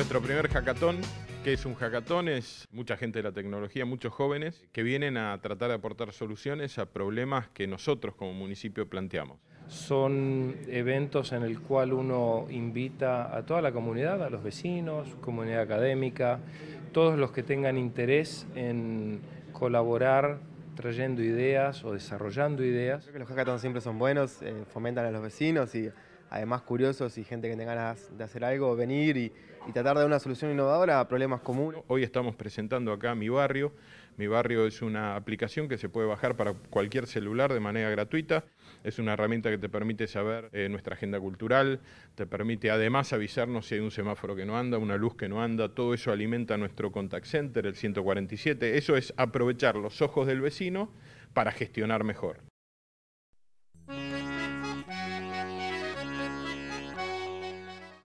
nuestro primer hackathon. ¿Qué es un hackathon? Es mucha gente de la tecnología, muchos jóvenes que vienen a tratar de aportar soluciones a problemas que nosotros como municipio planteamos. Son eventos en el cual uno invita a toda la comunidad, a los vecinos, comunidad académica, todos los que tengan interés en colaborar trayendo ideas o desarrollando ideas. Creo que los hackathons siempre son buenos, fomentan a los vecinos y además curiosos y gente que tenga ganas de hacer algo, venir y tratar de dar una solución innovadora a problemas comunes. Hoy estamos presentando acá Mi Barrio. Mi Barrio es una aplicación que se puede bajar para cualquier celular de manera gratuita. Es una herramienta que te permite saber nuestra agenda cultural, te permite además avisarnos si hay un semáforo que no anda, una luz que no anda. Todo eso alimenta nuestro contact center, el 147. Eso es aprovechar los ojos del vecino para gestionar mejor.